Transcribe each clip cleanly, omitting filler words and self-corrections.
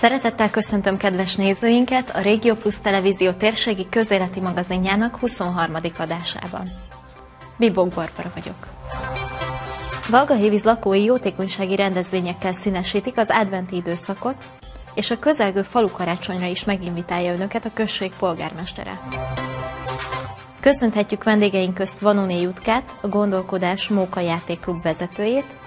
Szeretettel köszöntöm kedves nézőinket a Régió Plus Televízió térségi közéleti magazinjának 23. adásában. Bibók Barbara vagyok. Galgahévíz lakói jótékonysági rendezvényekkel színesítik az adventi időszakot, és a közelgő falukarácsonyra is meginvitálja önöket a község polgármestere. Köszönhetjük vendégeink közt Vanóné Jutkát, a Gondolkodás Móka Játékklub vezetőjét.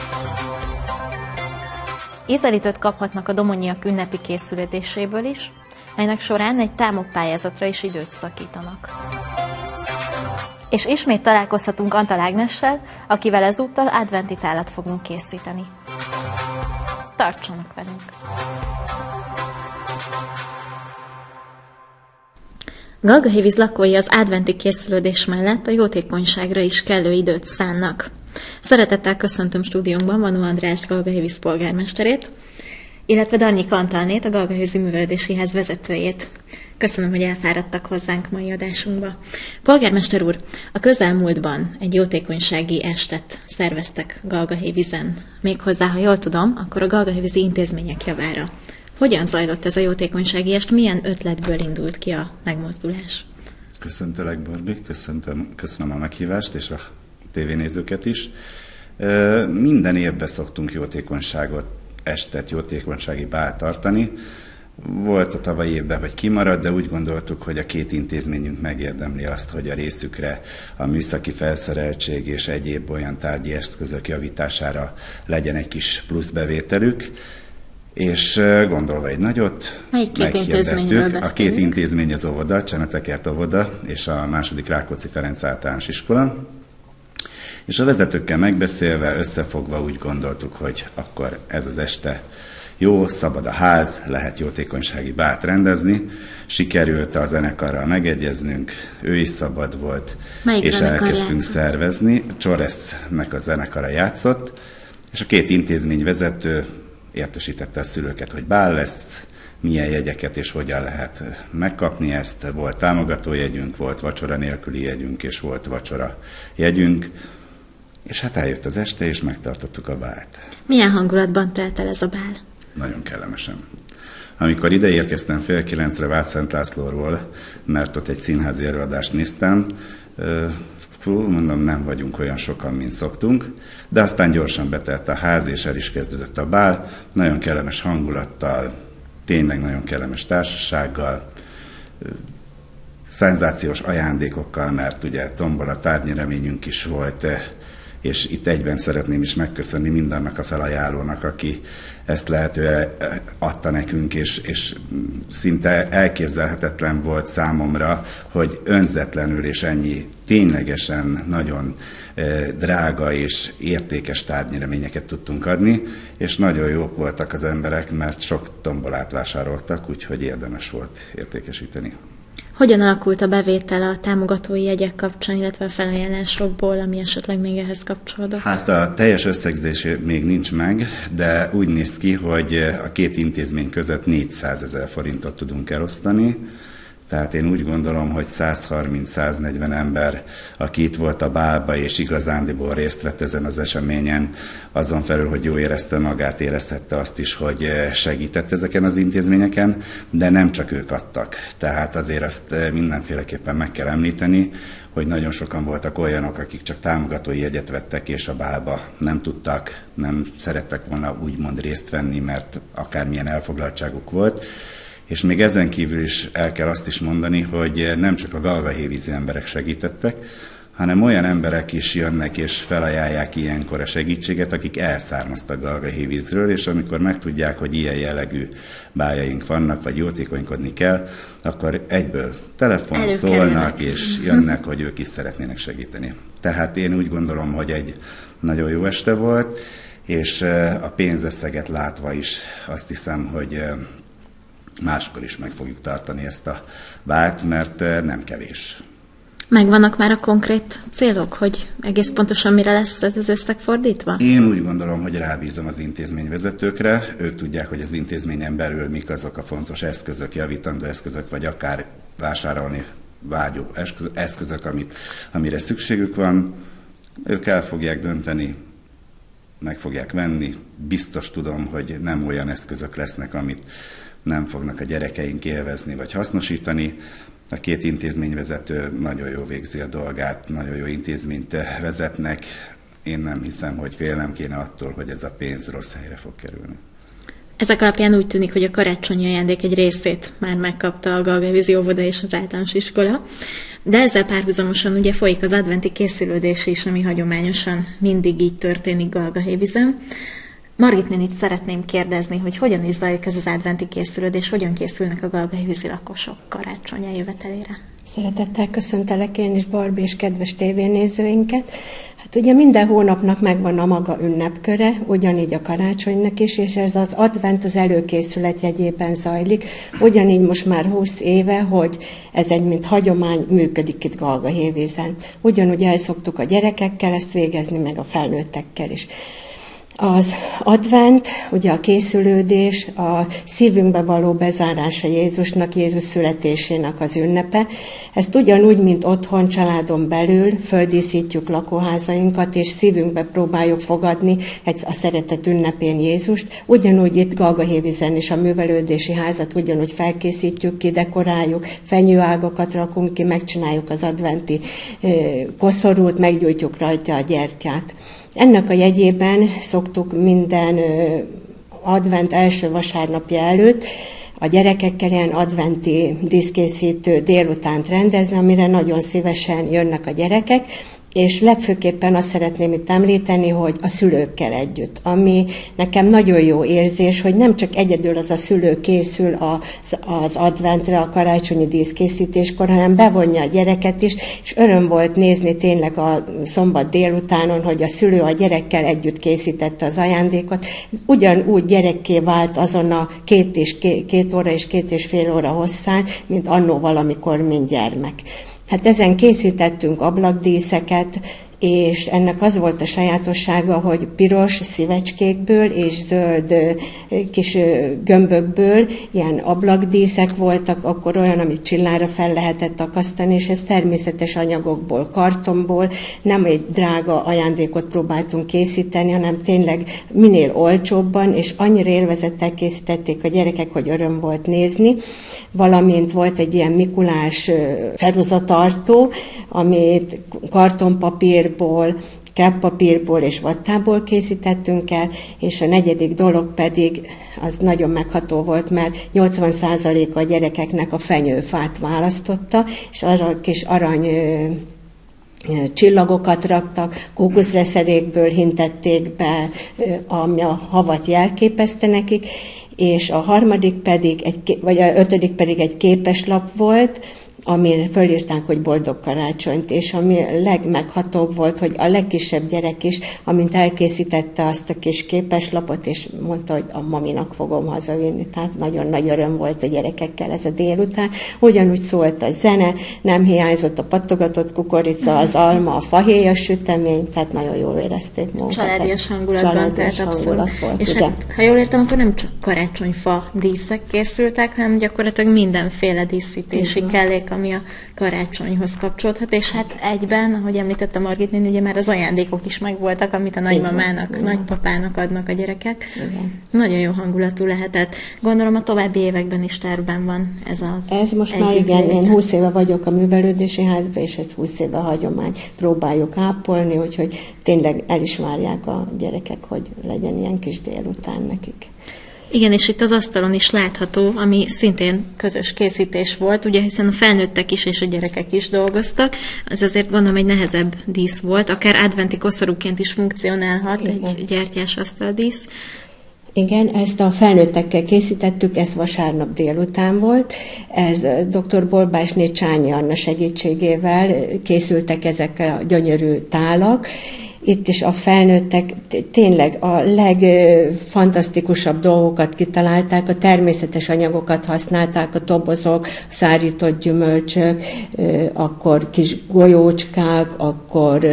Ízelítőt kaphatnak a Domonyiak ünnepi készülődéséből is, melynek során egy támogpályázatra is időt szakítanak. És ismét találkozhatunk Antal Ágnessel, akivel ezúttal adventi tálat fogunk készíteni. Tartsanak velünk! Galgahévíz lakói az adventi készülődés mellett a jótékonyságra is kellő időt szánnak. Szeretettel köszöntöm stúdiónkban Vanó Andrást, Galgahévíz polgármesterét, illetve Darnyik Antalnét, a Galgahévízi Művelődési Ház vezetőjét. Köszönöm, hogy elfáradtak hozzánk mai adásunkba. Polgármester úr, a közelmúltban egy jótékonysági estet szerveztek Galgahévízen. Méghozzá, ha jól tudom, akkor a galgahévízi intézmények javára. Hogyan zajlott ez a jótékonysági est? Milyen ötletből indult ki a megmozdulás? Köszöntelek, Barbi, köszönöm a meghívást, és a tévénézőket is. Minden évben szoktunk estet, jótékonysági bált tartani. Volt a tavalyi évben, hogy kimaradt, de úgy gondoltuk, hogy a két intézményünk megérdemli azt, hogy a részükre a műszaki felszereltség és egyéb olyan tárgyi eszközök javítására legyen egy kis plusz bevételük. És gondolva egy nagyot, melyik két intézményről beszélünk? A két intézmény az óvoda, Csemetekert óvoda és a második Rákóczi Ferenc általános iskola. És a vezetőkkel megbeszélve, összefogva úgy gondoltuk, hogy akkor ez az este jó, szabad a ház, lehet jótékonysági bált rendezni. Sikerült a zenekarral megegyeznünk, ő is szabad volt, melyik és elkezdtünk játszott? szervezni. Csoresznek a zenekara játszott, és a két intézmény vezető értesítette a szülőket, hogy bál lesz, milyen jegyeket és hogyan lehet megkapni ezt. Volt támogatójegyünk, volt vacsora nélküli jegyünk, és volt vacsora jegyünk. És hát eljött az este, és megtartottuk a bált. Milyen hangulatban telt el ez a bál? Nagyon kellemesen. Amikor ide érkeztem 8:30 Vácszent Lászlóról, mert ott egy színházi előadást néztem, mondom, nem vagyunk olyan sokan, mint szoktunk, de aztán gyorsan betelt a ház, és el is kezdődött a bál, nagyon kellemes hangulattal, tényleg nagyon kellemes társasággal, szenzációs ajándékokkal, mert ugye tombola tárgynyreményünk is volt, és itt egyben szeretném is megköszönni mindannak a felajánlónak, aki ezt lehetően adta nekünk, és szinte elképzelhetetlen volt számomra, hogy önzetlenül és ennyi ténylegesen nagyon drága és értékes tárgynyreményeket tudtunk adni, és nagyon jók voltak az emberek, mert sok tombolát vásároltak, úgyhogy érdemes volt értékesíteni. Hogyan alakult a bevétel a támogatói jegyek kapcsán, illetve a felajánlásokból, ami esetleg még ehhez kapcsolódott? Hát a teljes összegzés még nincs meg, de úgy néz ki, hogy a két intézmény között 400 000 forintot tudunk elosztani. Tehát én úgy gondolom, hogy 130-140 ember, aki itt volt a bálba, és igazándiból részt vett ezen az eseményen, azon felül, hogy jó érezte magát, érezhette azt is, hogy segített ezeken az intézményeken, de nem csak ők adtak. Tehát azért azt mindenféleképpen meg kell említeni, hogy nagyon sokan voltak olyanok, akik csak támogatói jegyet vettek, és a bálba nem tudtak, nem szerettek volna úgymond részt venni, mert akármilyen elfoglaltságuk volt. És még ezen kívül is el kell azt is mondani, hogy nem csak a galgahévízi emberek segítettek, hanem olyan emberek is jönnek és felajánlják ilyenkor a segítséget, akik elszármaztak Galgahévízről, és amikor megtudják, hogy ilyen jellegű báljaink vannak, vagy jótékonykodni kell, akkor egyből telefon szólnak, és jönnek, hogy ők is szeretnének segíteni. Tehát én úgy gondolom, hogy egy nagyon jó este volt, és a pénzösszeget látva is azt hiszem, hogy máskor is meg fogjuk tartani ezt a bált, mert nem kevés. Megvannak már a konkrét célok, hogy egész pontosan mire lesz ez az összeg fordítva? Én úgy gondolom, hogy rábízom az intézményvezetőkre. Ők tudják, hogy az intézményen belül mik azok a fontos eszközök, javítandó eszközök, vagy akár vásárolni vágyó eszközök, amire szükségük van. Ők el fogják dönteni, meg fogják venni. Biztos tudom, hogy nem olyan eszközök lesznek, amit nem fognak a gyerekeink élvezni vagy hasznosítani. A két intézményvezető nagyon jól végzi a dolgát, nagyon jó intézményt vezetnek. Én nem hiszem, hogy félnem kéne attól, hogy ez a pénz rossz helyre fog kerülni. Ezek alapján úgy tűnik, hogy a karácsonyi ajándék egy részét már megkapta a Galgahévízi óvoda és az általános iskola, de ezzel párhuzamosan ugye folyik az adventi készülődés is, ami hagyományosan mindig így történik Galgahévízen. Margit nénit szeretném kérdezni, hogy hogyan is zajlik ez az adventi készülődés, hogyan készülnek a galgahévízi lakosok karácsony eljövetelére? Szeretettel köszöntelek én is, Barbi, és kedves tévénézőinket. Hát ugye minden hónapnak megvan a maga ünnepköre, ugyanígy a karácsonynak is, és ez az advent az előkészület jegyében zajlik. Ugyanígy most már 20 éve, hogy ez egy mint hagyomány működik itt Galgahévízen. Ugyanúgy el szoktuk a gyerekekkel ezt végezni, meg a felnőttekkel is. Az advent, ugye a készülődés, a szívünkbe való bezárása Jézusnak, Jézus születésének az ünnepe. Ezt ugyanúgy, mint otthon, családon belül földíszítjük lakóházainkat, és szívünkbe próbáljuk fogadni a szeretet ünnepén Jézust. Ugyanúgy itt Galgahévízen is a művelődési házat ugyanúgy felkészítjük, kidekoráljuk, fenyőágakat rakunk ki, megcsináljuk az adventi koszorút, meggyújtjuk rajta a gyertyát. Ennek a jegyében szoktuk minden advent első vasárnapja előtt a gyerekekkel ilyen adventi díszkészítő délutánt rendezni, amire nagyon szívesen jönnek a gyerekek, és legfőképpen azt szeretném itt említeni, hogy a szülőkkel együtt, ami nekem nagyon jó érzés, hogy nem csak egyedül az a szülő készül az adventre, a karácsonyi díszkészítéskor, hanem bevonja a gyereket is, és öröm volt nézni tényleg a szombat délutánon, hogy a szülő a gyerekkel együtt készítette az ajándékot. Ugyanúgy gyerekké vált azon a 2 óra és 2,5 óra hosszán, mint annó valamikor, mint gyermek. Hát ezen készítettünk ablakdíszeket, és ennek az volt a sajátossága, hogy piros szívecskékből és zöld kis gömbökből ilyen ablakdíszek voltak, akkor olyan, amit csillára fel lehetett akasztani, és ez természetes anyagokból, kartonból, nem egy drága ajándékot próbáltunk készíteni, hanem tényleg minél olcsóbban, és annyira élvezettel készítették a gyerekek, hogy öröm volt nézni, valamint volt egy ilyen Mikulás ceruzatartó, amit kartonpapírból, kreppapírból és vattából készítettünk el, és a negyedik dolog pedig az nagyon megható volt, mert 80%-a a gyerekeknek a fenyőfát választotta, és arra kis arany csillagokat raktak, kókuszreszelékből hintették be, ami a havat jelképezte nekik, és a harmadik pedig, vagy a 5. pedig egy képeslap volt, amin fölírták, hogy boldog karácsonyt, és ami legmeghatóbb volt, hogy a legkisebb gyerek is, amint elkészítette azt a kis képeslapot, és mondta, hogy a maminak fogom hazavinni. Tehát nagyon nagy öröm volt a gyerekekkel ez a délután. Ugyanúgy szólt a zene, nem hiányzott a pattogatott kukorica, az alma, a fahéjas sütemény, tehát nagyon jól érezték magukat. Családias hangulatban, tehát abszolút. Volt, és igen. hát, ha jól értem, akkor nem csak karácsonyfa díszek készültek, hanem gyakorlatilag mindenféle díszítési kellék, ami a karácsonyhoz kapcsolódhat, és hát egyben, ahogy említette Margit néni, ugye már az ajándékok is megvoltak, amit a nagymamának, nagypapának adnak a gyerekek. Igen. Nagyon jó hangulatú lehetett. Gondolom a további években is tervben van ez az. Ez most már igen, én 20 éve vagyok a művelődési házban, és ez 20 éve hagyomány. Próbáljuk ápolni, úgyhogy tényleg el is várják a gyerekek, hogy legyen ilyen kis délután nekik. Igen, és itt az asztalon is látható, ami szintén közös készítés volt, ugye hiszen a felnőttek is és a gyerekek is dolgoztak, ez azért gondolom egy nehezebb dísz volt, akár adventi koszorúként is funkcionálhat. Igen. Egy gyertyás asztaldísz. Igen, ezt a felnőttekkel készítettük, ez vasárnap délután volt. Ez dr. Bolbásné Csányi Anna segítségével készültek ezek a gyönyörű tálak. Itt is a felnőttek tényleg a legfantasztikusabb dolgokat kitalálták, a természetes anyagokat használták, a dobozok, a szárított gyümölcsök, akkor kis golyócskák, akkor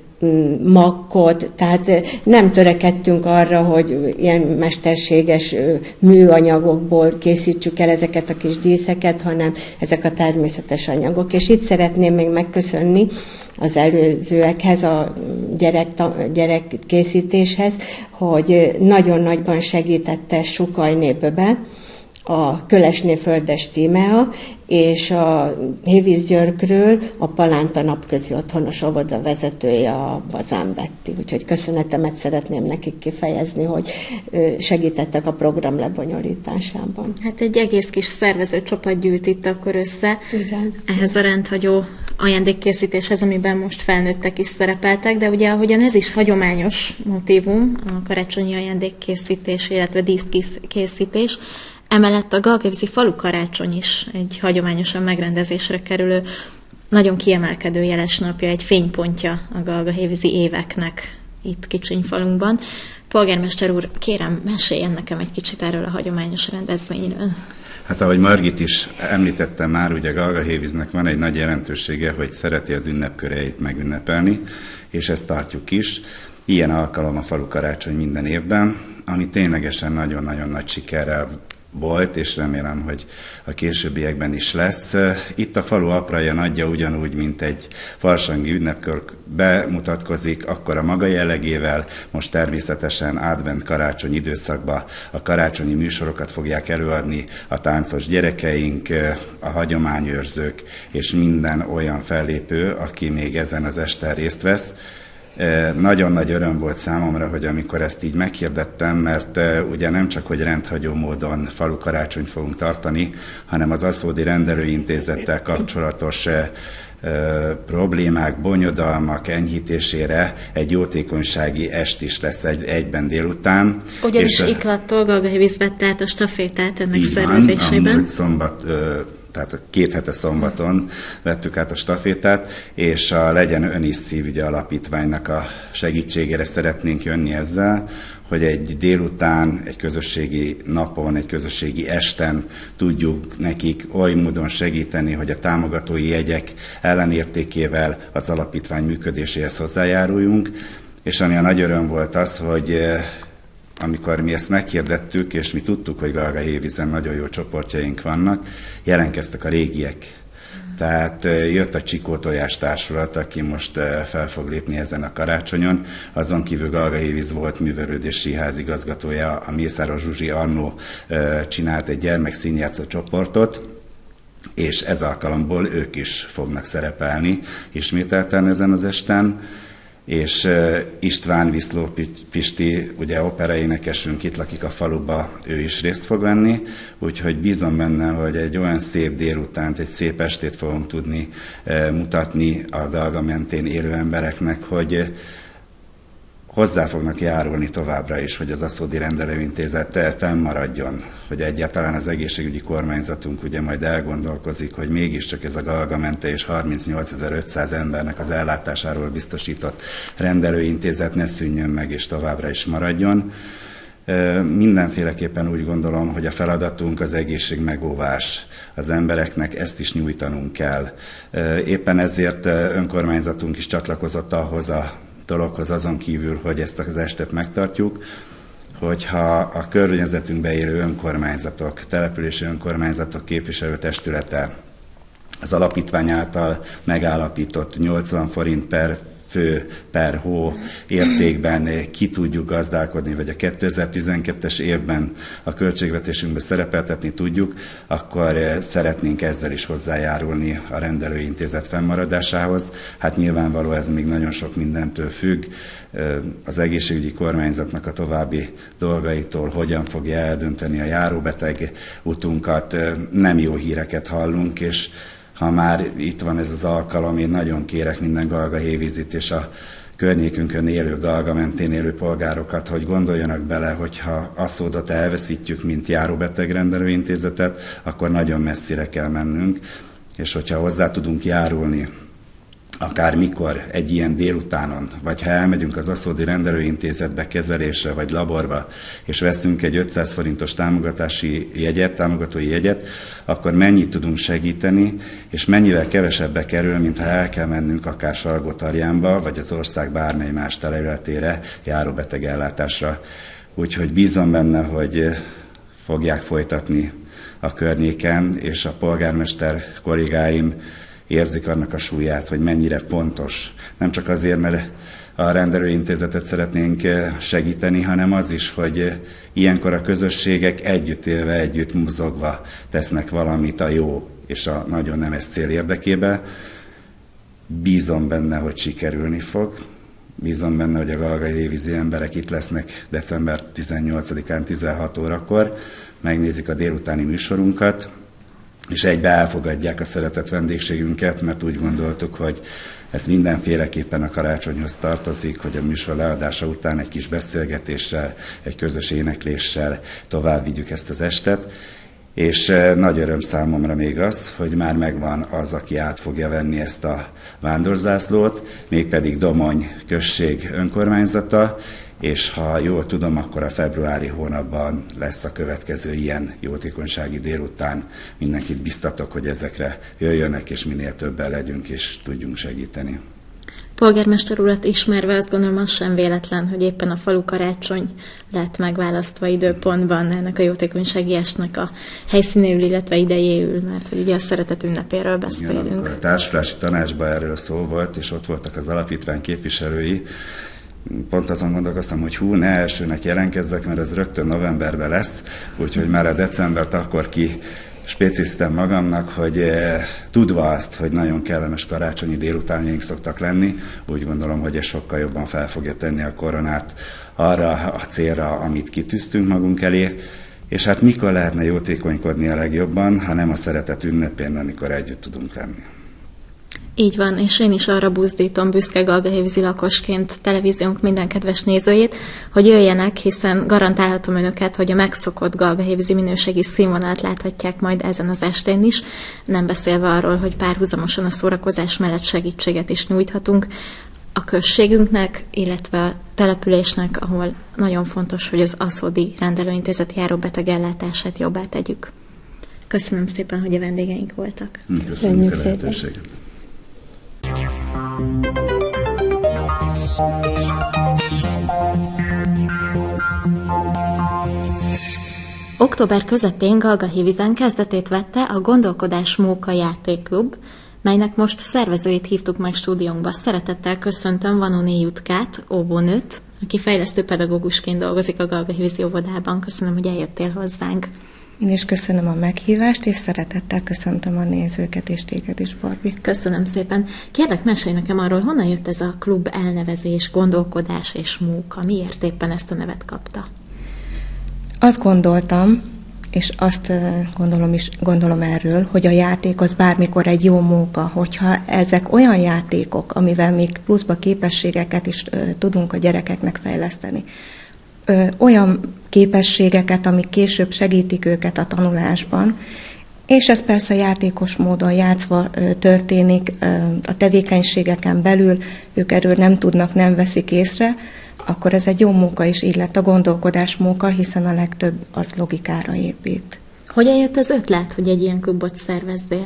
makkot, tehát nem törekedtünk arra, hogy ilyen mesterséges műanyagokból készítsük el ezeket a kis díszeket, hanem ezek a természetes anyagok. És itt szeretném még megköszönni az előzőekhez, a gyerekkészítéshez, hogy nagyon nagyban segítette Sukajné Böbe, a Kölesné Földes Tímea, és a Hévízgyörkről a Palánta Napközi Otthonos óvoda vezetője, a Bazán Betti. Úgyhogy köszönetemet szeretném nekik kifejezni, hogy segítettek a program lebonyolításában. Hát egy egész kis szervezőcsapat gyűlt itt akkor össze. Igen. Ehhez a rendhagyó ajándékkészítéshez, amiben most felnőttek is szerepeltek, de ugye ahogyan ez is hagyományos motívum, a karácsonyi ajándékkészítés, illetve díszkészítés, emellett a Galgavízi falu karácsony is egy hagyományosan megrendezésre kerülő, nagyon kiemelkedő jeles napja, egy fénypontja a galgahévízi éveknek itt Kicsinyfalunkban. Polgármester úr, kérem, meséljen nekem egy kicsit erről a hagyományos rendezvényről. Hát ahogy Margit is említette már, ugye Galgahévíznek van egy nagy jelentősége, hogy szereti az ünnepköreit megünnepelni, és ezt tartjuk is. Ilyen alkalom a falu karácsony minden évben, ami ténylegesen nagyon-nagyon nagy sikerrel volt, és remélem, hogy a későbbiekben is lesz. Itt a falu apraja nagyja ugyanúgy, mint egy farsangi ünnepkör bemutatkozik, akkor a maga jellegével, most természetesen advent karácsony időszakban a karácsonyi műsorokat fogják előadni a táncos gyerekeink, a hagyományőrzők, és minden olyan fellépő, aki még ezen az esten részt vesz. Nagyon nagy öröm volt számomra, hogy amikor ezt így meghirdettem, mert ugye nem csak, hogy rendhagyó módon falu karácsonyt fogunk tartani, hanem az Aszódi Rendelőintézettel kapcsolatos problémák, bonyodalmak enyhítésére egy jótékonysági est is lesz egyben délután. Ugyanis Iklattól Galgahévíz vette át a stafétát ennek szervezésében. Amúgy szombat, tehát a 2 hete szombaton vettük át a stafétát, és a Legyen Ön is Szívügye Alapítványnak a segítségére szeretnénk jönni ezzel, hogy egy délután, egy közösségi napon, egy közösségi esten tudjuk nekik oly módon segíteni, hogy a támogatói jegyek ellenértékével az alapítvány működéséhez hozzájáruljunk, és ami a nagy öröm volt az, hogy amikor mi ezt meghirdettük, és mi tudtuk, hogy Galgahévízen nagyon jó csoportjaink vannak, jelentkeztek a régiek. Tehát jött a Csikó Tojás Társulat, aki most fel fog lépni ezen a karácsonyon. Azon kívül Galgahévíz volt művelődési házigazgatója, a Mészáros Zsuzsi annó csinált egy gyermekszínjátszó csoportot, és ez alkalomból ők is fognak szerepelni ismételten ezen az esten. És István Viszló Pisti, ugye operaénekesünk, itt lakik a faluba, ő is részt fog venni, úgyhogy bízom benne, hogy egy olyan szép délutánt, egy szép estét fogunk tudni mutatni a Galga mentén élő embereknek, hogy hozzá fognak járulni továbbra is, hogy az Aszódi Rendelőintézet fennmaradjon, hogy egyáltalán az egészségügyi kormányzatunk ugye majd elgondolkozik, hogy mégiscsak ez a Galga mente és 38.500 embernek az ellátásáról biztosított rendelőintézet ne szűnjön meg és továbbra is maradjon. Mindenféleképpen úgy gondolom, hogy a feladatunk az egészségmegóvás. Az embereknek ezt is nyújtanunk kell. Éppen ezért önkormányzatunk is csatlakozott ahhoz a dologhoz, azon kívül, hogy ezt az estet megtartjuk, hogyha a környezetünkbe élő önkormányzatok, települési önkormányzatok képviselőtestülete az alapítvány által megállapított 80 forint per fő per hó értékben ki tudjuk gazdálkodni, vagy a 2012-es évben a költségvetésünkbe szerepeltetni tudjuk, akkor szeretnénk ezzel is hozzájárulni a rendelőintézet fennmaradásához. Hát nyilvánvaló ez még nagyon sok mindentől függ, az egészségügyi kormányzatnak a további dolgaitól, hogyan fogja eldönteni a járóbeteg utunkat, nem jó híreket hallunk, és ha már itt van ez az alkalom, én nagyon kérek minden galgahévízit és a környékünkön élő, Galga mentén élő polgárokat, hogy gondoljanak bele, hogyha Aszódot elveszítjük, mint járóbetegrendelőintézetet, akkor nagyon messzire kell mennünk, és hogyha hozzá tudunk járulni, akár mikor egy ilyen délutánon, vagy ha elmegyünk az Aszódi Rendelőintézetbe kezelésre, vagy laborba, és veszünk egy 500 forintos támogatói jegyet, akkor mennyit tudunk segíteni, és mennyivel kevesebbe kerül, mint ha el kell mennünk akár Salgótarjánba, vagy az ország bármely más területére járóbetegellátásra. Úgyhogy bízom benne, hogy fogják folytatni a környéken, és a polgármester kollégáim érzik annak a súlyát, hogy mennyire fontos. Nem csak azért, mert a rendelőintézetet szeretnénk segíteni, hanem az is, hogy ilyenkor a közösségek együtt élve, együtt mozogva tesznek valamit a jó és a nagyon nemes cél érdekébe. Bízom benne, hogy sikerülni fog. Bízom benne, hogy a galgahévízi emberek itt lesznek december 18-án 16 órakor, megnézik a délutáni műsorunkat, és egybe elfogadják a szeretett vendégségünket, mert úgy gondoltuk, hogy ez mindenféleképpen a karácsonyhoz tartozik, hogy a műsor leadása után egy kis beszélgetéssel, egy közös énekléssel tovább vigyük ezt az estet. És nagy öröm számomra még az, hogy már megvan az, aki át fogja venni ezt a vándorzászlót, mégpedig Domony község önkormányzata, és ha jól tudom, akkor a februári hónapban lesz a következő ilyen jótékonysági délután. Mindenkit biztatok, hogy ezekre jöjjönek, és minél többen legyünk, és tudjunk segíteni. Polgármester urat ismerve azt gondolom, az sem véletlen, hogy éppen a falu karácsony lett megválasztva időpontban ennek a jótékonysági estnek a helyszínéül, illetve idejéül, mert hogy ugye a szeretet ünnepéről beszélünk. Igen, a társulási tanácsban erről szó volt, és ott voltak az alapítvány képviselői. Pont azon gondolkoztam, hogy ne elsőnek jelentkezzek, mert ez rögtön novemberben lesz, úgyhogy már a decembert akkor spéciztem magamnak, hogy tudva azt, hogy nagyon kellemes karácsonyi délutánjaink szoktak lenni, úgy gondolom, hogy ez sokkal jobban fel fogja tenni a koronát arra a célra, amit kitűztünk magunk elé, és hát mikor lehetne jótékonykodni a legjobban, ha nem a szeretet ünnepén, amikor együtt tudunk lenni. Így van, és én is arra buzdítom büszke galgahévízi lakosként televíziónk minden kedves nézőjét, hogy jöjjenek, hiszen garantálhatom önöket, hogy a megszokott galgahévízi minőségi színvonalat láthatják majd ezen az estén is, nem beszélve arról, hogy párhuzamosan a szórakozás mellett segítséget is nyújthatunk a községünknek, illetve a településnek, ahol nagyon fontos, hogy az aszódi rendelőintézet járóbeteg ellátását jobbá tegyük. Köszönöm szépen, hogy a vendégeink voltak. Köszönjük a lehetőséget. Október közepén Galgahévízen kezdetét vette a Gondolkodás Móka játékklub, melynek most szervezőjét hívtuk meg stúdiónkba. Szeretettel köszöntöm Vanoni Jutkát, óvónőt, aki fejlesztő pedagógusként dolgozik a Galgahévízi óvodában. Köszönöm, hogy eljöttél hozzánk. Én is köszönöm a meghívást, és szeretettel köszöntöm a nézőket, és téged is, Barbi. Köszönöm szépen. Kérlek, mesélj nekem arról, honnan jött ez a klub elnevezés, Gondolkodás és Móka? Miért éppen ezt a nevet kapta? Azt gondoltam, és azt gondolom erről, hogy a játék az bármikor egy jó móka, hogyha ezek olyan játékok, amivel még pluszba képességeket is tudunk a gyerekeknek fejleszteni. Olyan képességeket, amik később segítik őket a tanulásban, és ez persze játékos módon játszva történik a tevékenységeken belül, ők erről nem tudnak, nem veszik észre, akkor ez egy jó móka is, így lett a gondolkodás móka, hiszen a legtöbb az logikára épít. Hogyan jött az ötlet, hogy egy ilyen klubot szervezzél?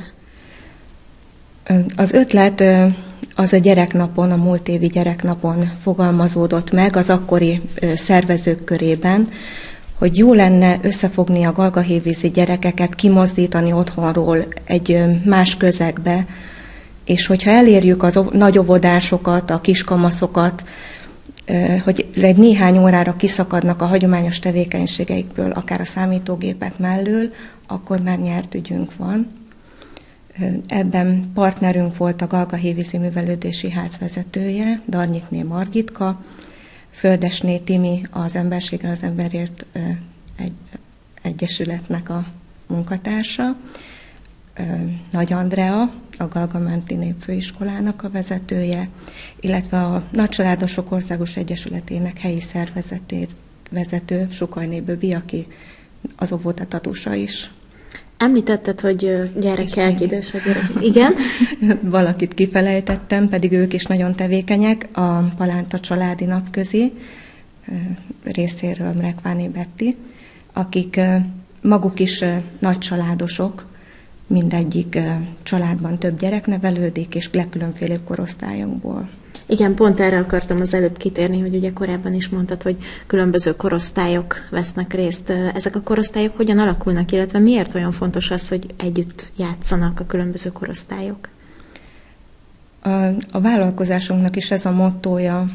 Az ötlet az a gyereknapon, a múlt évi gyereknapon fogalmazódott meg az akkori szervezők körében, hogy jó lenne összefogni a galgahévízi gyerekeket, kimozdítani otthonról egy más közegbe, és hogyha elérjük az nagyobodásokat, a kiskamaszokat, hogy egy néhány órára kiszakadnak a hagyományos tevékenységeikből, akár a számítógépek mellől, akkor már nyert ügyünk van. Ebben partnerünk volt a Galgahévízi Művelődési Ház vezetője, Darnyikné Margitka, Földesné Timi, az Emberséggel az Emberért egyesületnek a munkatársa, Nagy Andrea, a Galgamenti Népfőiskolának a vezetője, illetve a Nagycsaládosok Országos Egyesületének helyi szervezetét vezető Sukajné Böbi, aki az óvoda tadusa is. Említetted, hogy gyerekek, idősek gyerekek. Igen? Valakit kifelejtettem, pedig ők is nagyon tevékenyek, a Palánta Családi Napközi részéről Mrekváné Betti, akik maguk is nagycsaládosok, mindegyik családban több gyerek nevelődik, és legkülönfélebb korosztályokból. Igen, pont erre akartam az előbb kitérni, hogy ugye korábban is mondtad, hogy különböző korosztályok vesznek részt. Ezek a korosztályok hogyan alakulnak, illetve miért olyan fontos az, hogy együtt játszanak a különböző korosztályok? A vállalkozásunknak is ez a mottója,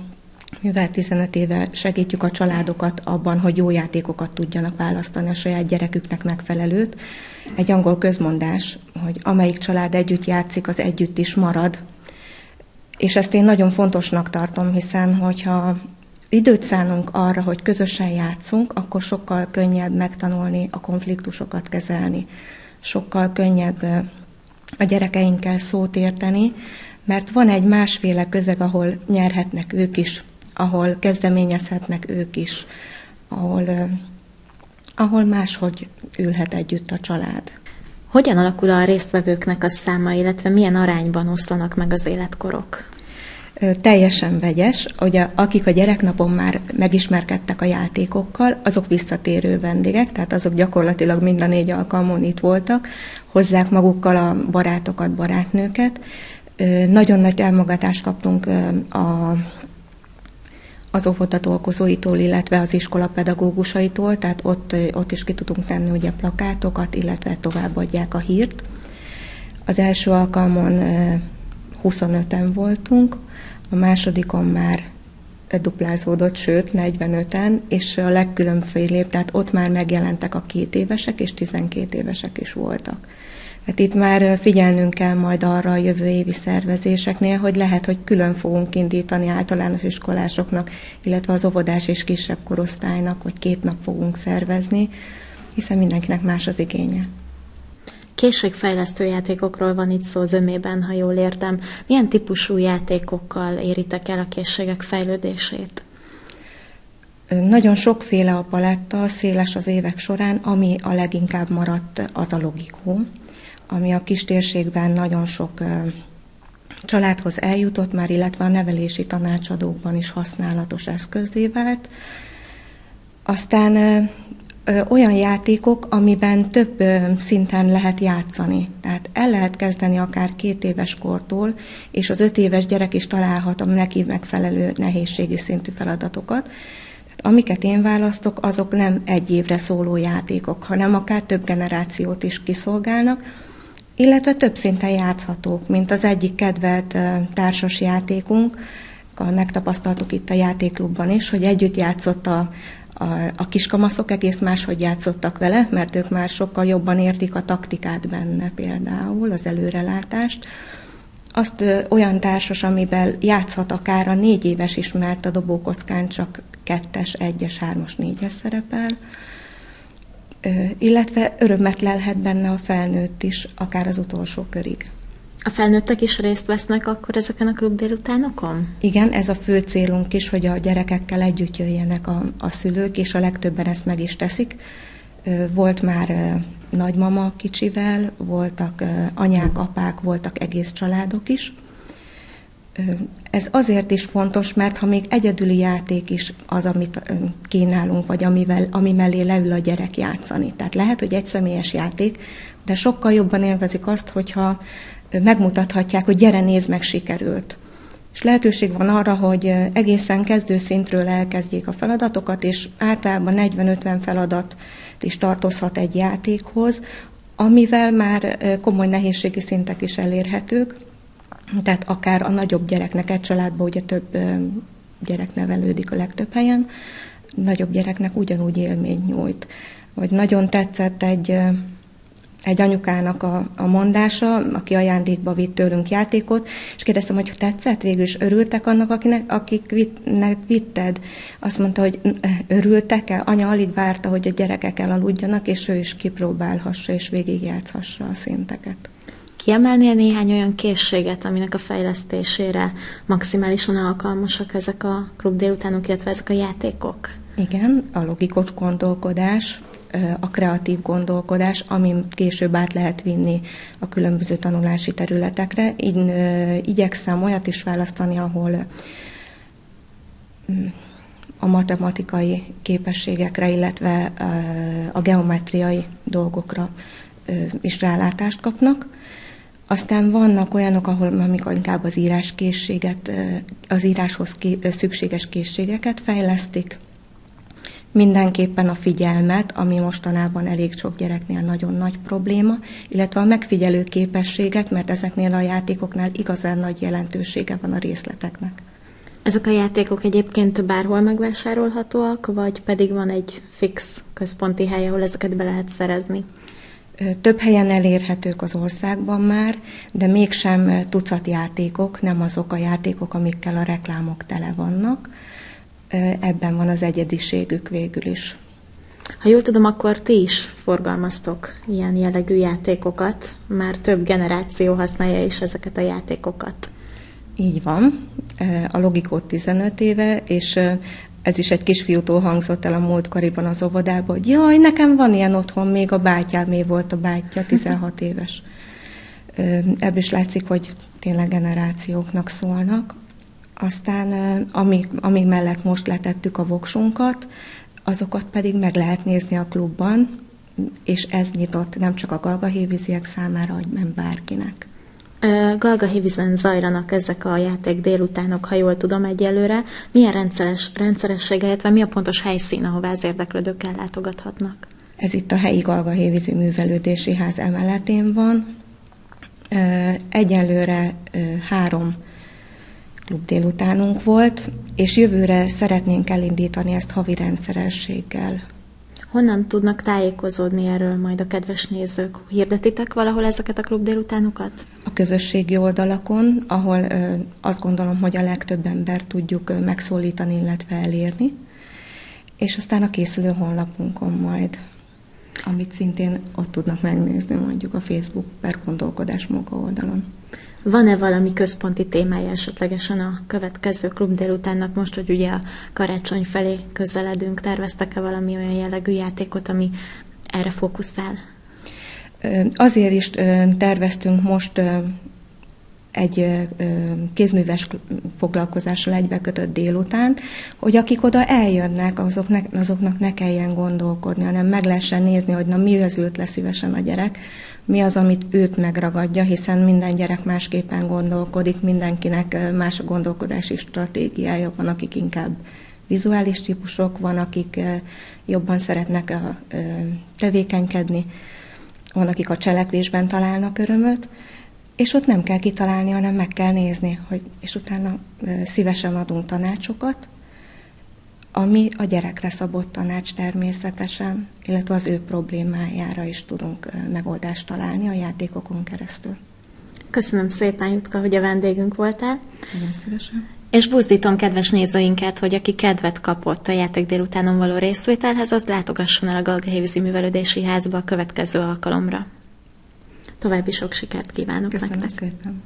mivel 15 éve segítjük a családokat abban, hogy jó játékokat tudjanak választani a saját gyereküknek megfelelőt. Egy angol közmondás, hogy amelyik család együtt játszik, az együtt is marad. És ezt én nagyon fontosnak tartom, hiszen hogyha időt szánunk arra, hogy közösen játszunk, akkor sokkal könnyebb megtanulni a konfliktusokat kezelni. Sokkal könnyebb a gyerekeinkkel szót érteni, mert van egy másféle közeg, ahol nyerhetnek ők is, ahol kezdeményezhetnek ők is, ahol máshogy ülhet együtt a család. Hogyan alakul a résztvevőknek a száma, illetve milyen arányban oszlanak meg az életkorok? Teljesen vegyes, hogy akik a gyereknapon már megismerkedtek a játékokkal, azok visszatérő vendégek, tehát azok gyakorlatilag mind a 4 alkalmon itt voltak, hozzák magukkal a barátokat, barátnőket. Nagyon nagy támogatást kaptunk az óvoda dolgozóitól, illetve az iskola pedagógusaitól, tehát ott is ki tudunk tenni ugye plakátokat, illetve továbbadják a hírt. Az első alkalmon 25-en voltunk, a másodikon már duplázódott, sőt 45-en, és a legkülönfélébb, tehát ott már megjelentek a 2 évesek, és 12 évesek is voltak. Hát itt már figyelnünk kell majd arra a jövő évi szervezéseknél, hogy lehet, hogy külön fogunk indítani általános iskolásoknak, illetve az óvodás és kisebb korosztálynak, hogy 2 nap fogunk szervezni, hiszen mindenkinek más az igénye. Készségfejlesztő játékokról van itt szó zömében, ha jól értem. Milyen típusú játékokkal éritek el a készségek fejlődését? Nagyon sokféle a paletta, széles az évek során, ami a leginkább maradt, az a logikó, ami a kistérségben nagyon sok családhoz eljutott már, illetve a nevelési tanácsadókban is használatos eszközzé vált. Aztán olyan játékok, amiben több szinten lehet játszani. Tehát el lehet kezdeni akár 2 éves kortól, és az 5 éves gyerek is találhat a neki megfelelő nehézségi szintű feladatokat. Tehát amiket én választok, azok nem 1 évre szóló játékok, hanem akár több generációt is kiszolgálnak, illetve több szinten játszhatók, mint az egyik kedvelt társas játékunk, megtapasztaltuk itt a játékklubban is, hogy együtt játszott a kiskamaszok, egész máshogy játszottak vele, mert ők már sokkal jobban értik a taktikát benne például, az előrelátást. Azt olyan társas, amivel játszhat akár a 4 éves is, mert a dobókockán csak 2-es, 1-es, 3-as, 4-es szerepel, illetve örömet lelhet benne a felnőtt is, akár az utolsó körig. A felnőttek is részt vesznek akkor ezeken a klub délutánokon? Igen, ez a fő célunk is, hogy a gyerekekkel együtt jöjjenek a szülők, és a legtöbben ezt meg is teszik. Volt már nagymama kicsivel, voltak anyák, apák, voltak egész családok is. Ez azért is fontos, mert ha még egyedüli játék is az, amit kínálunk, vagy ami mellé leül a gyerek játszani. Tehát lehet, hogy egyszemélyes játék, de sokkal jobban élvezik azt, hogyha megmutathatják, hogy gyere, nézd meg, sikerült. És lehetőség van arra, hogy egészen kezdőszintről elkezdjék a feladatokat, és általában 40-50 feladat is tartozhat egy játékhoz, amivel már komoly nehézségi szintek is elérhetők. Tehát akár a nagyobb gyereknek, egy családban ugye több gyerek nevelődik a legtöbb helyen, nagyobb gyereknek ugyanúgy élmény nyújt. Vagy nagyon tetszett egy anyukának a mondása, aki ajándékba vitt tőlünk játékot, és kérdeztem, hogy tetszett végül, és örültek annak, akiknek vitted. Azt mondta, hogy örültek-e? Anya alig várta, hogy a gyerekek elaludjanak, és ő is kipróbálhassa, és végigjátszhassa a szinteket. Kiemelnél néhány olyan készséget, aminek a fejlesztésére maximálisan alkalmasak ezek a klub délutánok, illetve ezek a játékok? Igen, a logikus gondolkodás, a kreatív gondolkodás, amin később át lehet vinni a különböző tanulási területekre. Így igyekszem olyat is választani, ahol a matematikai képességekre, illetve a geometriai dolgokra is rálátást kapnak. Aztán vannak olyanok, amikor inkább az íráskészséget, az íráshoz szükséges készségeket fejlesztik. Mindenképpen a figyelmet, ami mostanában elég sok gyereknél nagyon nagy probléma, illetve a megfigyelő képességet, mert ezeknél a játékoknál igazán nagy jelentősége van a részleteknek. Ezek a játékok egyébként bárhol megvásárolhatóak, vagy pedig van egy fix központi hely, ahol ezeket be lehet szerezni? Több helyen elérhetők az országban már, de mégsem tucat játékok, nem azok a játékok, amikkel a reklámok tele vannak. Ebben van az egyediségük végül is. Ha jól tudom, akkor ti is forgalmaztok ilyen jellegű játékokat, már több generáció használja is ezeket a játékokat. Így van, a Logikód 15 éve, és ez is egy kisfiútól hangzott el a múltkoriban az óvodában, hogy jaj, nekem van ilyen otthon, még a bátyámé volt a bátyja, 16 éves. Ebből is látszik, hogy tényleg generációknak szólnak. Aztán, amíg mellett most letettük a voksunkat, azokat pedig meg lehet nézni a klubban, és ez nyitott nem csak a galgahévíziek számára, hanem bárkinek. Galgahévízen zajlanak ezek a játék délutánok, ha jól tudom egyelőre. Milyen rendszeressége, illetve mi a pontos helyszín, ahová az érdeklődők ellátogathatnak? Ez itt a helyi Galgahévízi Művelődési Ház emeletén van. Egyelőre 3 klub délutánunk volt, és jövőre szeretnénk elindítani ezt havi rendszerességgel. Honnan tudnak tájékozódni erről majd a kedves nézők? Hirdetitek valahol ezeket a klub délutánokat? A közösségi oldalakon, ahol azt gondolom, hogy a legtöbb embert tudjuk megszólítani, illetve elérni, és aztán a készülő honlapunkon majd, amit szintén ott tudnak megnézni, mondjuk a Facebook per Gondolkodás Móka oldalon. Van-e valami központi témája esetlegesen a következő klub délutánnak, most, hogy ugye a karácsony felé közeledünk, terveztek-e valami olyan jellegű játékot, ami erre fókuszál? Azért is terveztünk most egy kézműves foglalkozással egybekötött délután, hogy akik oda eljönnek, azoknak ne kelljen gondolkodni, hanem meg lehessen nézni, hogy na mi az őt leszívesen a gyerek, mi az, amit őt megragadja, hiszen minden gyerek másképpen gondolkodik, mindenkinek más a gondolkodási stratégiája, van, akik inkább vizuális típusok, van, akik jobban szeretnek tevékenykedni, van, akik a cselekvésben találnak örömöt, és ott nem kell kitalálni, hanem meg kell nézni, és utána szívesen adunk tanácsokat, ami a gyerekre szabott tanács természetesen, illetve az ő problémájára is tudunk megoldást találni a játékokon keresztül. Köszönöm szépen, Jutka, hogy a vendégünk voltál. Nagyon szívesen. És buzdítom kedves nézőinket, hogy aki kedvet kapott a játék délutánon való részvételhez, az látogasson el a Galgahévízi Művelődési Házba a következő alkalomra. További sok sikert kívánok Köszönöm nektek. Szépen.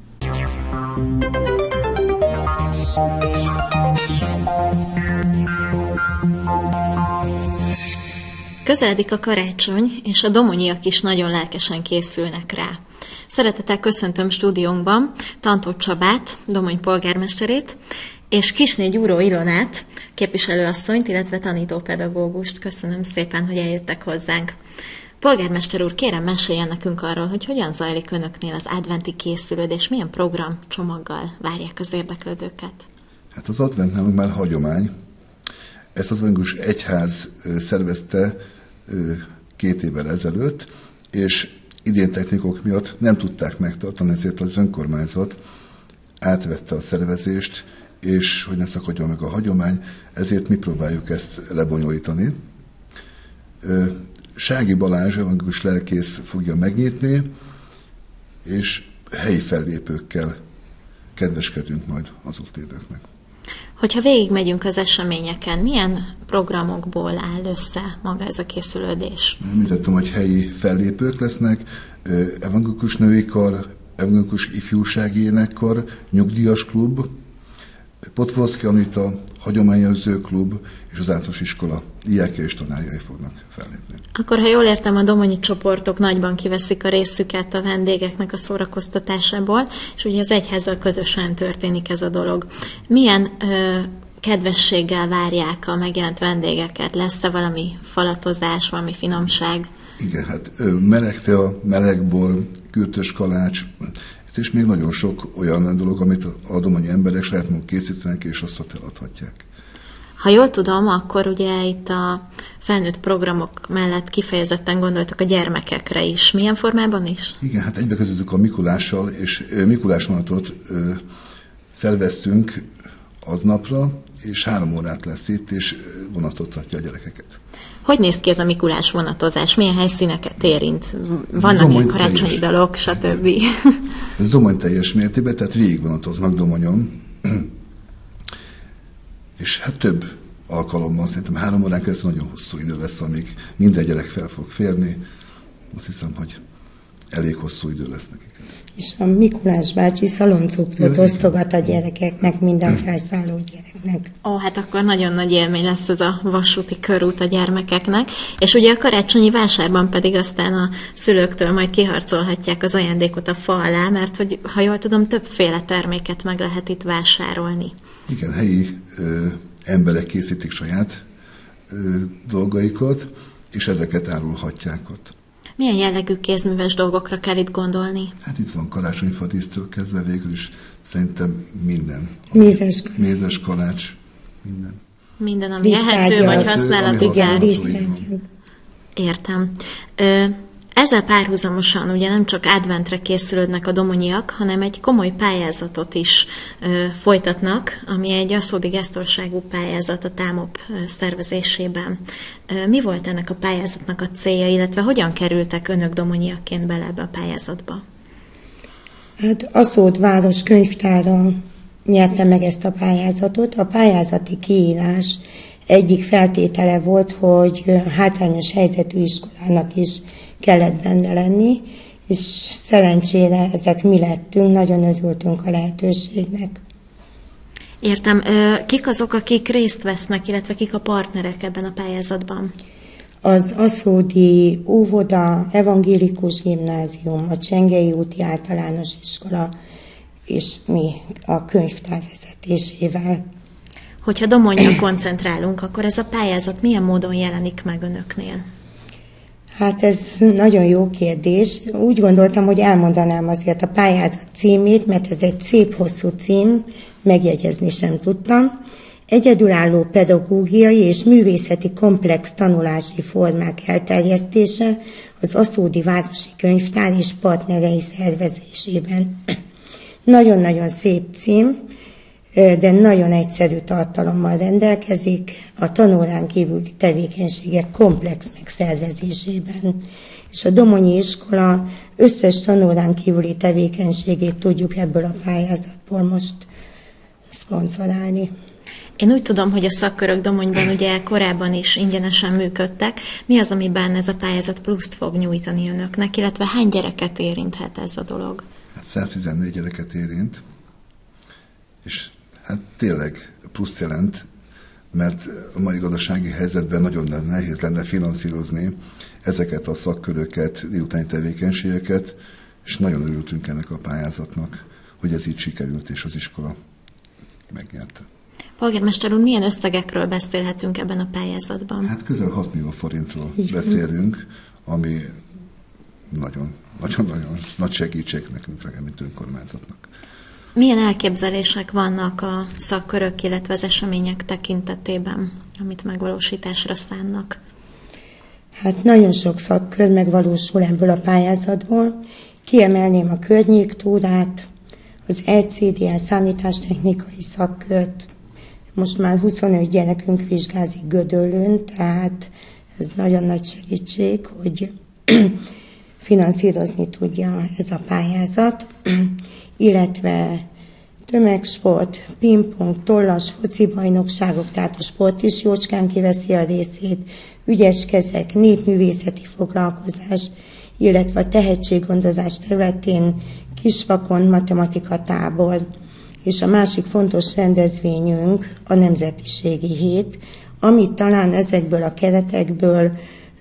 Közeledik a karácsony, és a domonyiak is nagyon lelkesen készülnek rá. Szeretettel köszöntöm stúdiónkban Tantó Csabát, Domony polgármesterét, és Kisné Gyúró Ilonát, képviselőasszonyt, illetve tanítópedagógust. Köszönöm szépen, hogy eljöttek hozzánk. Polgármester úr, kérem, meséljen nekünk arról, hogy hogyan zajlik önöknél az adventi készülődés, milyen programcsomaggal várják az érdeklődőket? Hát az advent nálunk már hagyomány. Ezt az evangélikus egyház szervezte 2 évvel ezelőtt, és idén technikok miatt nem tudták megtartani, ezért az önkormányzat átvette a szervezést, és hogy ne szakadjon meg a hagyomány, ezért mi próbáljuk ezt lebonyolítani. Sági Balázs, evangélikus lelkész fogja megnyitni, és helyi fellépőkkel kedveskedünk majd az útlévőknek. Hogyha végigmegyünk az eseményeken, milyen programokból áll össze maga ez a készülődés? Említettem, hogy helyi fellépők lesznek, evangélikus női kar, evangélikus ifjúsági énekkar, nyugdíjas klub, Potvolszki Anita, hagyományőrző klub és az általános iskola diákjai és tanárjai fognak fellépni. Akkor, ha jól értem, a domonyi csoportok nagyban kiveszik a részüket a vendégeknek a szórakoztatásából, és ugye az egyházzal közösen történik ez a dolog. Milyen kedvességgel várják a megjelent vendégeket? Lesz-e valami falatozás, valami finomság? Igen, hát meleg tea, meleg bor, kürtös kalács, és még nagyon sok olyan dolog, amit a domonyi emberek saját maguk készítenek, és azt ott eladhatják. Ha jól tudom, akkor ugye itt a felnőtt programok mellett kifejezetten gondoltak a gyermekekre is. Milyen formában is? Igen, hát egybekötöttük a Mikulással, és Mikulás vonatot szerveztünk aznapra, és 3 órát lesz itt, és vonatoztatja a gyerekeket. Hogy néz ki ez a Mikulás vonatozás? Milyen helyszíneket érint? Vannak ilyen karácsonyi dalok, stb. Ez Domony teljes mértékben, tehát végigvonatoznak Domonyon. És hát több alkalommal, szerintem 3 órán keresztül nagyon hosszú idő lesz, amíg minden gyerek fel fog férni. Azt hiszem, hogy elég hosszú idő lesz nekik. És a Mikulás bácsi szaloncukrot osztogat a gyerekeknek, minden felszálló gyereknek. Hát akkor nagyon nagy élmény lesz ez a vasúti körút a gyermekeknek. És ugye a karácsonyi vásárban pedig aztán a szülőktől majd kiharcolhatják az ajándékot a fa alá, mert hogy, ha jól tudom, többféle terméket meg lehet itt vásárolni. Igen, helyi emberek készítik saját dolgaikat, és ezeket árulhatják ott. Milyen jellegű kézműves dolgokra kell itt gondolni? Hát itt van karácsonyfadísztől kezdve végül is szerintem minden. Mézes kalács, minden. Minden, ami ehető vagy használati. Értem. Ezzel párhuzamosan ugye nem csak adventre készülődnek a domonyiak, hanem egy komoly pályázatot is folytatnak, ami egy aszódi gesztorságú pályázat a TÁMOP szervezésében. Mi volt ennek a pályázatnak a célja, illetve hogyan kerültek önök domonyiakként bele ebbe a pályázatba? Hát Aszód város könyvtára nyerte meg ezt a pályázatot. A pályázati kiírás egyik feltétele volt, hogy hátrányos helyzetű iskolának is kellett benne lenni, és szerencsére ezek mi lettünk, nagyon örültünk a lehetőségnek. Értem. Kik azok, akik részt vesznek, illetve kik a partnerek ebben a pályázatban? Az aszódi óvoda, evangélikus gimnázium, a Csengei úti általános iskola, és mi a könyvtár vezetésével. Hogyha Domonyra koncentrálunk, akkor ez a pályázat milyen módon jelenik meg önöknél? Hát ez nagyon jó kérdés. Úgy gondoltam, hogy elmondanám azért a pályázat címét, mert ez egy szép hosszú cím, megjegyezni sem tudtam. Egyedülálló pedagógiai és művészeti komplex tanulási formák elterjesztése az Aszódi Városi Könyvtár és partnerei szervezésében. Nagyon-nagyon szép cím, de nagyon egyszerű tartalommal rendelkezik a tanórán kívüli tevékenységek komplex megszervezésében. És a Domonyi iskola összes tanórán kívüli tevékenységét tudjuk ebből a pályázatból most szponzorálni. Én úgy tudom, hogy a szakkörök Domonyban ugye korábban is ingyenesen működtek. Mi az, amiben ez a pályázat pluszt fog nyújtani önöknek, illetve hány gyereket érinthet ez a dolog? Hát 114 gyereket érint, és hát tényleg plusz jelent, mert a mai gazdasági helyzetben nagyon nehéz lenne finanszírozni ezeket a szakköröket, délutáni tevékenységeket, és nagyon örültünk ennek a pályázatnak, hogy ez így sikerült, és az iskola megnyerte. Polgármester úr, milyen összegekről beszélhetünk ebben a pályázatban? Hát közel 6 millió forintról beszélünk, ami nagyon nagy segítség nekünk, mint önkormányzatnak. Milyen elképzelések vannak a szakkörök, illetve az események tekintetében, amit megvalósításra szánnak? Hát nagyon sok szakkör megvalósul ebből a pályázatból. Kiemelném a környéktúrát, az ECDL számítástechnikai szakkört. Most már 25 gyerekünk vizsgázik Gödöllőn, tehát ez nagyon nagy segítség, hogy finanszírozni tudja ez a pályázat, illetve tömegsport, pingpong, tollas, foci bajnokságok, tehát a sport is jócskán kiveszi a részét, ügyes kezek, népművészeti foglalkozás, illetve a tehetséggondozás területén Kisvakon matematika tábor, és a másik fontos rendezvényünk a Nemzetiségi Hét, amit talán ezekből a keretekből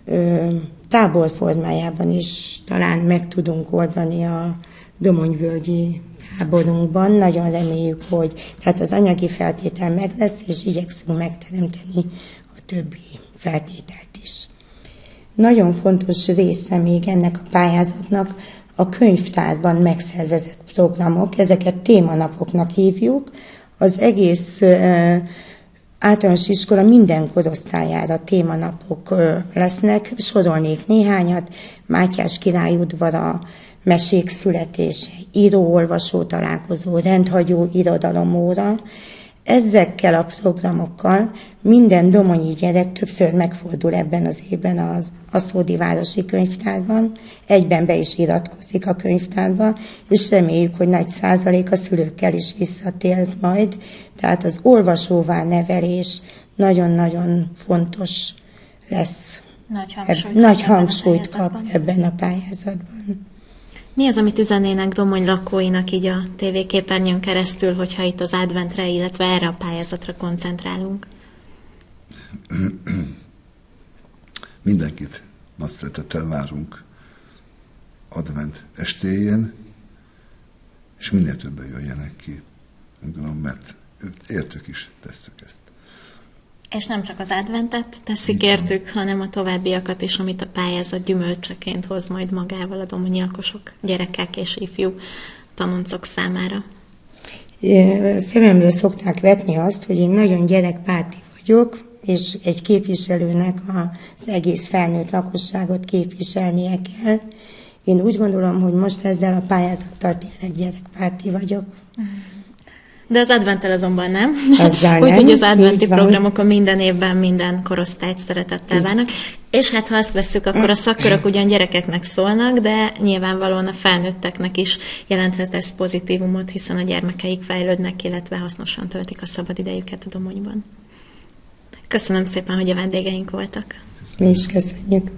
tábor formájában is talán meg tudunk oldani a Domonyvölgyi táborunkban. Nagyon reméljük, hogy tehát az anyagi feltétel meg lesz, és igyekszünk megteremteni a többi feltételt is. Nagyon fontos része még ennek a pályázatnak a könyvtárban megszervezett programok, ezeket témanapoknak hívjuk. Az egész általános iskola minden korosztályára témanapok lesznek, sorolnék néhányat: Mátyás király udvara, mesék születése, író-olvasó találkozó, rendhagyó irodalomóra. ezekkel a programokkal minden domonyi gyerek többször megfordul ebben az évben az Aszódi Városi Könyvtárban, egyben be is iratkozik a könyvtárba, és reméljük, hogy nagy százalék a szülőkkel is visszatért majd. Tehát az olvasóvá nevelés nagyon-nagyon fontos lesz. Nagy hangsúlyt kap ebben a pályázatban. Mi az, amit üzennének Domony lakóinak így a tévéképernyőn keresztül, hogyha itt az adventre, illetve erre a pályázatra koncentrálunk? Mindenkit nagy szeretettel várunk advent estéjén, és minél többen jöjjenek ki. Gondolom, mert értük is tesszük ezt. És nem csak az adventet teszik értük, hanem a továbbiakat is, amit a pályázat gyümölcseként hoz majd magával a domonyi lakosok, gyerekek és ifjú tanoncok számára. Szememre szokták vetni azt, hogy én nagyon gyerekpárti vagyok, és egy képviselőnek az egész felnőtt lakosságot képviselnie kell. Én úgy gondolom, hogy most ezzel a pályázattal tényleg gyerekpárti vagyok. De az adventtel azonban nem. Úgyhogy nem. Az adventi programokon minden évben minden korosztályt szeretettel várnak. És hát ha azt vesszük, akkor a szakkörök ugyan gyerekeknek szólnak, de nyilvánvalóan a felnőtteknek is jelenthet ez pozitívumot, hiszen a gyermekeik fejlődnek, illetve hasznosan töltik a szabadidejüket a Domonyban. Köszönöm szépen, hogy a vendégeink voltak. Mi is köszönjük.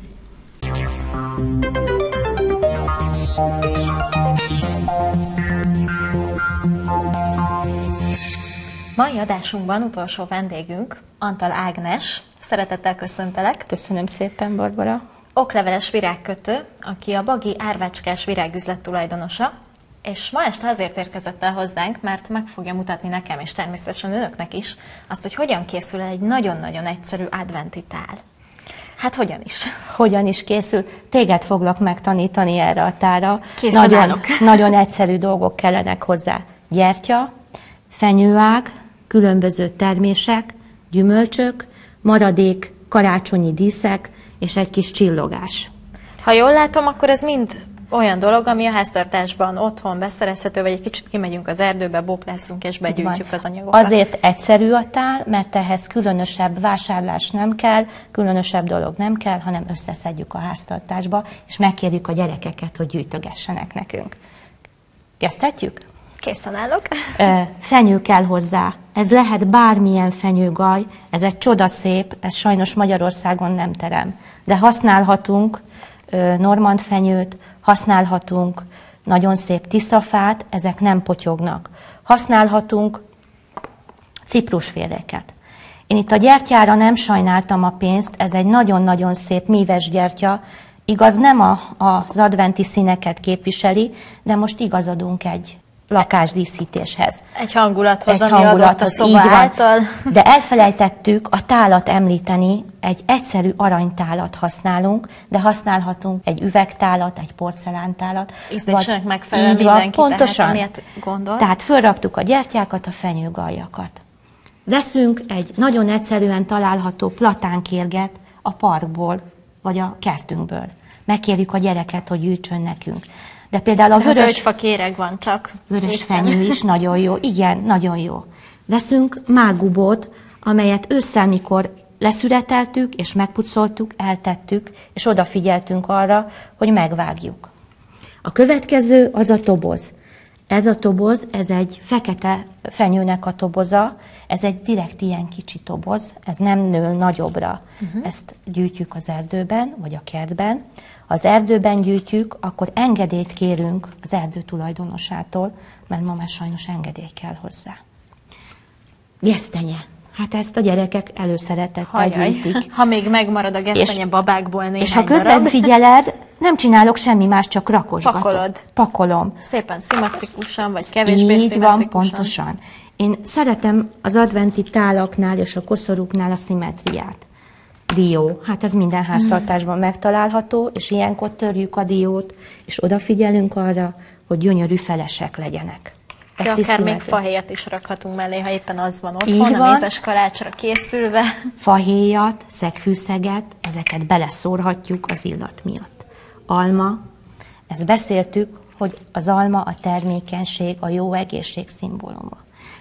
Mai adásunkban utolsó vendégünk Antal Ágnes. Szeretettel köszöntelek. Köszönöm szépen, Barbara. Okleveles virágkötő, aki a Bagi Árvácskás virágüzlet tulajdonosa, és ma este azért érkezett el hozzánk, mert meg fogja mutatni nekem, és természetesen önöknek is, azt, hogy hogyan készül egy nagyon-nagyon egyszerű adventi tál. Hát hogyan is? Hogyan is készül? Téged foglak megtanítani erre a tálra. Nagyon egyszerű dolgok kellenek hozzá. Gyertya, fenyőág, különböző termések, gyümölcsök, maradék karácsonyi díszek és egy kis csillogás. Ha jól látom, akkor ez mind olyan dolog, ami a háztartásban otthon beszerezhető, vagy egy kicsit kimegyünk az erdőbe, bóklászunk és begyűjtjük az anyagokat. Azért egyszerű a tál, mert ehhez különösebb vásárlás nem kell, különösebb dolog nem kell, hanem összeszedjük a háztartásba, és megkérjük a gyerekeket, hogy gyűjtögessenek nekünk. Kezdhetjük? Készen állok. Fenyő kell hozzá. Ez lehet bármilyen fenyőgaj, ez egy csodaszép, ez sajnos Magyarországon nem terem. De használhatunk normand fenyőt, használhatunk nagyon szép tiszafát, ezek nem potyognak. Használhatunk ciprusféleket. Én itt a gyertyára nem sajnáltam a pénzt, ez egy nagyon-nagyon szép míves gyertya, igaz nem az adventi színeket képviseli, de most igazodunk egy lakásdíszítéshez. Egy hangulathoz, ami adott a szoba által. De elfelejtettük a tálat említeni, egy egyszerű aranytálat használunk, de használhatunk egy üvegtálat, egy porcelántálat. Ízlésnek megfelelően mindenki, pontosan. Tehát amilyet gondol. Tehát fölraktuk a gyertyákat, a fenyőgaljakat. Veszünk egy nagyon egyszerűen található platánkérget a parkból, vagy a kertünkből. Megkérjük a gyereket, hogy gyűjtsön nekünk. De például a vörösfa kéreg van csak. Vörös fenyő is nagyon jó. Igen, nagyon jó. Veszünk mágubot, amelyet ősszel, mikor leszüreteltük és megpucoltuk, eltettük, és odafigyeltünk arra, hogy megvágjuk. A következő az a toboz. Ez a toboz, ez egy fekete fenyőnek a toboza, ez egy direkt ilyen kicsi toboz, ez nem nő nagyobbra. Ezt gyűjtjük az erdőben, vagy a kertben. Ha az erdőben gyűjtjük, akkor engedélyt kérünk az erdő tulajdonosától, mert ma már sajnos engedély kell hozzá. Gesztenye. Hát ezt a gyerekek előszeretettel gyűjtik. Ha még megmarad a gesztenye babákból néhány és ha közben figyeled, nem csinálok semmi más, csak rakosgatok. Pakolom. Szépen szimmetrikusan, vagy kevésbé így szimmetrikusan. Van, pontosan. Én szeretem az adventi tálaknál és a koszorúknál a szimmetriát. Dió. Hát ez minden háztartásban megtalálható, és ilyenkor törjük a diót, és odafigyelünk arra, hogy gyönyörű felesek legyenek. De akár még fahéjat is rakhatunk mellé, ha éppen az van otthon, a mézes kalácsra készülve. Fahéjat, szegfűszeget, ezeket beleszórhatjuk az illat miatt. Alma, ezt beszéltük, hogy az alma a termékenység, a jó egészség szimbóluma.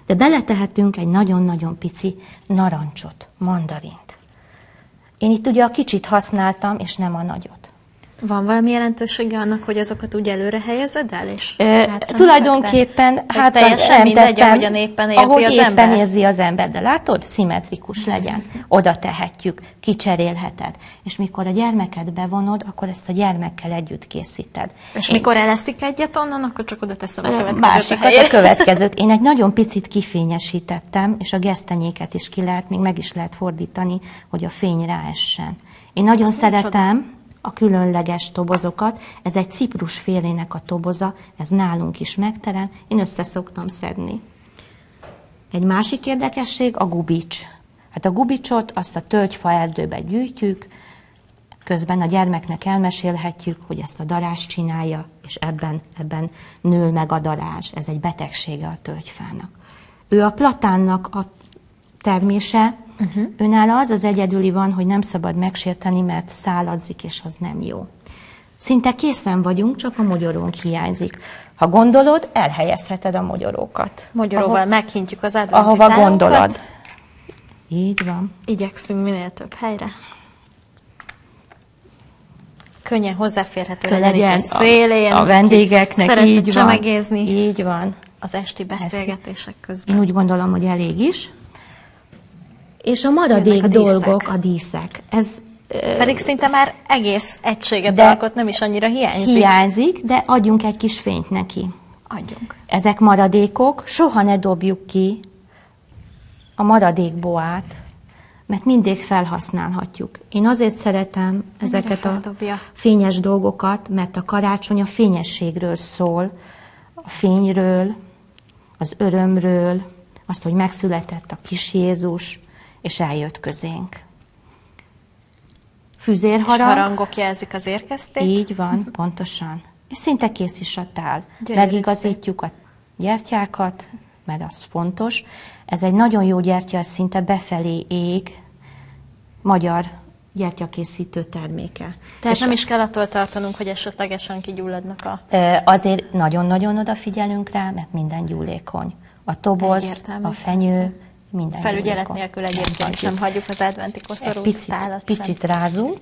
de beletehetünk egy nagyon-nagyon pici narancsot, mandarint. Én itt ugye a kicsit használtam, és nem a nagyot. Van valami jelentősége annak, hogy azokat úgy előre helyezed el? És tulajdonképpen teljesen mindegy, ahogyan éppen érzi ahogy az éppen ember. érzi az ember, de látod, szimmetrikus legyen. Oda tehetjük, kicserélheted. És mikor a gyermeket bevonod, akkor ezt a gyermekkel együtt készíted. És mikor eleszik egyet onnan, akkor csak oda teszem a következőt Másikat a következőt. Én egy nagyon picit kifényesítettem, és a gesztenyéket is ki lehet, még meg is lehet fordítani, hogy a fény ráessen. Én nagyon szeretem a különleges tobozokat. Ez egy ciprusfélének a toboza, ez nálunk is megterem, én össze szoktam szedni. Egy másik érdekesség a gubics. Hát a gubicsot azt a tölgyfa erdőbe gyűjtjük, közben a gyermeknek elmesélhetjük, hogy ezt a darázs csinálja, és ebben nől meg a darázs. Ez egy betegsége a tölgyfának. Ő a platánnak a termése, önálló az egyedüli van, hogy nem szabad megsérteni, mert száladzik, és az nem jó. Szinte készen vagyunk, csak a mogyorónk hiányzik. Ha gondolod, elhelyezheted a mogyorókat. Mogyoróval meghintjük az adventi ahova tálakat. gondolod. Így van. Igyekszünk minél több helyre. Könnyen hozzáférhető Legyen legyen itt a szélén. a vendégeknek, szeretne így van. csemegézni Így van. az esti beszélgetések közben. Én úgy gondolom, hogy elég is. És a maradék Jönnek a díszek. dolgok, a díszek. Ez Pedig szinte már egész egységet de alkot, nem is annyira hiányzik. hiányzik, de adjunk egy kis fényt neki. Adjunk. Ezek maradékok, soha ne dobjuk ki a maradék boát, mert mindig felhasználhatjuk. Én azért szeretem ezeket a feldobja? fényes dolgokat, mert a karácsony a fényességről szól, a fényről, az örömről, azt, hogy megszületett a kis Jézus, és eljött közénk. Füzérharang. És harangok jelzik az érkeztét. Így van, pontosan. És szinte kész is a tál. Gyönyörű Megigazítjuk a gyertyákat, mert az fontos. Ez egy nagyon jó gyertya, ez szinte befelé ég, magyar gyertyakészítő terméke. Tehát és nem is kell attól tartanunk, hogy esetlegesen kigyulladnak a... Azért nagyon-nagyon odafigyelünk rá, mert minden gyúlékony. A toboz, Egyértelmű, a fenyő, persze. minden Felügyelet gyúlékony. nélkül egyébként sem hagyjuk az adventi koszorút, tálat sem. Picit rázunk,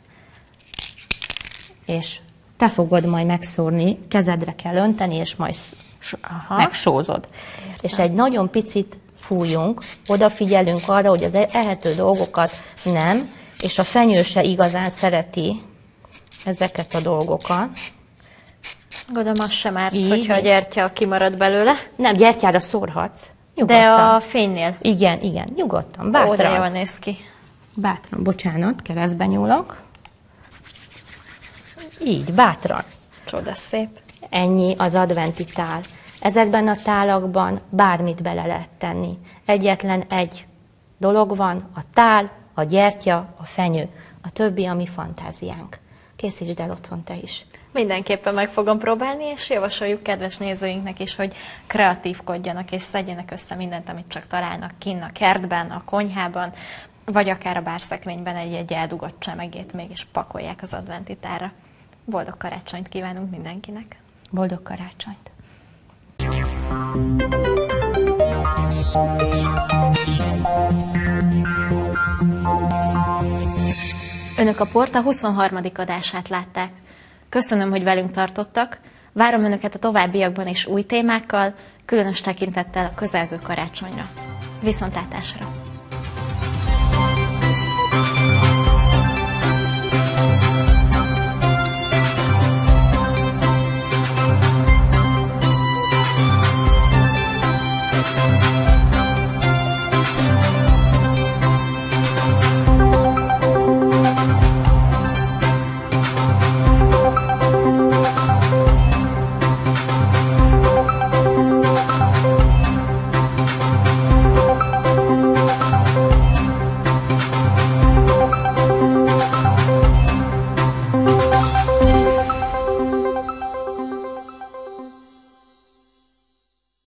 és te fogod majd megszórni, kezedre kell önteni, és majd megsózod. És egy nagyon picit fújunk, odafigyelünk arra, hogy az ehető dolgokat nem, és a fenyő se igazán szereti ezeket a dolgokat. Gondolom, az sem árt, Így. hogyha a gyertya kimarad belőle. Nem, gyertyára szórhatsz. Nyugodtan. De a fénynél. Igen, nyugodtan, Ó, de bátran. jól néz ki. Bátran, bocsánat, keresztbe nyúlok. Így, bátran. Csoda szép. Ennyi az adventi tál. Ezekben a tálakban bármit bele lehet tenni. Egyetlen egy dolog van, a tál, a gyertya, a fenyő. A többi a mi fantáziánk. Készítsd el otthon te is. Mindenképpen meg fogom próbálni, és javasoljuk kedves nézőinknek is, hogy kreatívkodjanak és szedjenek össze mindent, amit csak találnak kinn a kertben, a konyhában, vagy akár a bárszekrényben egy eldugott csemegét mégis pakolják az adventi tálra. Boldog karácsonyt kívánunk mindenkinek! Boldog karácsonyt! Önök a Porta 23. adását látták. Köszönöm, hogy velünk tartottak. Várom Önöket a továbbiakban is új témákkal, különös tekintettel a közelgő karácsonyra. Viszontlátásra!